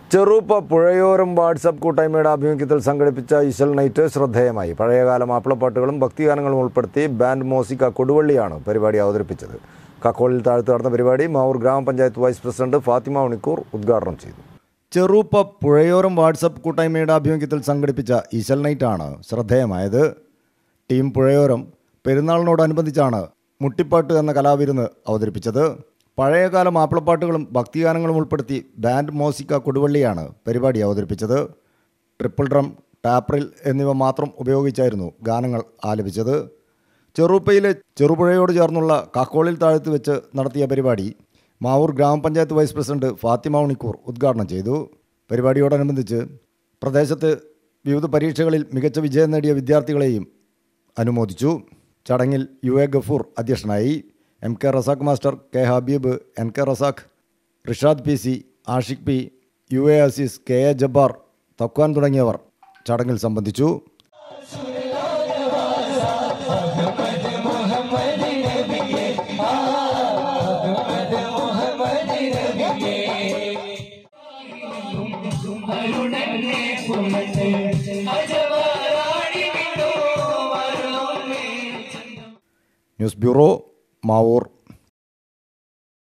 ചെറുപ്പ പുഴയോരം വാട്സപ്പ് കൂട്ടായ്മയുടെ ആഭിമുഖ്യത്തിൽ സംഘടിപ്പിച്ച ഇശൽ നൈറ്റ് ശ്രദ്ധേയമായി. പഴയകാല മാപ്പിളപ്പാട്ടുകളും ഭക്തിഗാനങ്ങളും ഉൾപ്പെടുത്തി ബാൻഡ് മോസിക്ക കൊടുവള്ളിയാണ് പരിപാടി അവതരിപ്പിച്ചത്. കക്കോളിൽ താഴത്ത് നടന്ന പരിപാടി മാവൂർ ഗ്രാമപഞ്ചായത്ത് വൈസ് പ്രസിഡന്റ് ഫാത്തിമ ഉണിക്കൂർ ഉദ്ഘാടനം ചെയ്തു. ചെറുപ്പ പുഴയോരം വാട്സപ്പ് കൂട്ടായ്മയുടെ ആഭിമുഖ്യത്തിൽ സംഘടിപ്പിച്ച ഇശൽ നൈറ്റാണ് ശ്രദ്ധേയമായത്. ടീം പുഴയോരം പെരുന്നാളിനോടനുബന്ധിച്ചാണ് മുട്ടിപ്പാട്ട് എന്ന കലാവിരുന്ന് അവതരിപ്പിച്ചത്. പഴയകാല മാപ്പിളപ്പാട്ടുകളും ഭക്തിഗാനങ്ങളും ഉൾപ്പെടുത്തി ബാൻഡ് മോസിക്ക കൊടുവള്ളിയാണ് പരിപാടി അവതരിപ്പിച്ചത്. ട്രിപ്പിൾ ഡ്രം, ടാപ്രിൽ എന്നിവ മാത്രം ഉപയോഗിച്ചായിരുന്നു ഗാനങ്ങൾ ആലപിച്ചത്. ചെറുപ്പയിലെ ചെറുപുഴയോട് ചേർന്നുള്ള കക്കോളിൽ താഴത്ത് വെച്ച് നടത്തിയ പരിപാടി മാവൂർ ഗ്രാമപഞ്ചായത്ത് വൈസ് പ്രസിഡന്റ് ഫാത്തിമ ഉണിക്കൂർ ഉദ്ഘാടനം ചെയ്തു. പരിപാടിയോടനുബന്ധിച്ച് പ്രദേശത്ത് വിവിധ പരീക്ഷകളിൽ മികച്ച വിജയം നേടിയ വിദ്യാർത്ഥികളെയും അനുമോദിച്ചു. ചടങ്ങിൽ UA ഗഫൂർ അധ്യക്ഷനായി. MK Razak master, K Habeeb, NK Razak, Rishad PC, Ashiq P, UA Azeez, KA Jabbar, Thaqwan തുടങ്ങിയവർ ചടങ്ങിൽ സംബന്ധിച്ചു. News bureau, Mavoor.